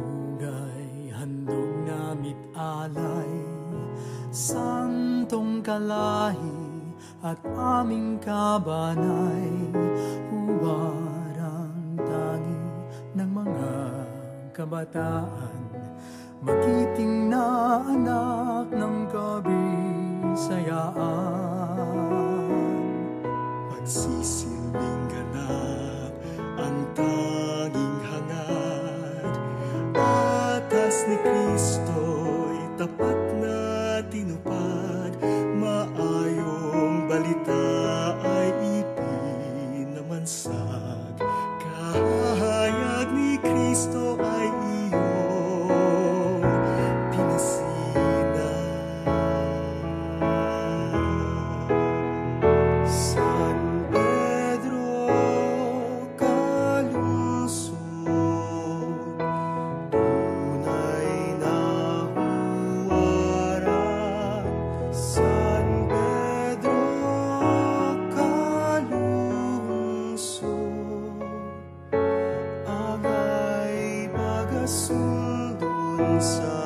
Dugay handog namit alay, santong kalahi at aming kabanay, huwarang tangi ng mga kabataan, magiting na anak ng kabisayaan. Magsisilbing ganap ang tanging hangad, atas ni Kristo'y tapat na tinupad, maayong balita ay ipinamansag, kahayag ni Kristo ay iyong pinasinan. San Pedro kalusot, tunay na huwaran. San Pedro kalusot, agay pagasundon sa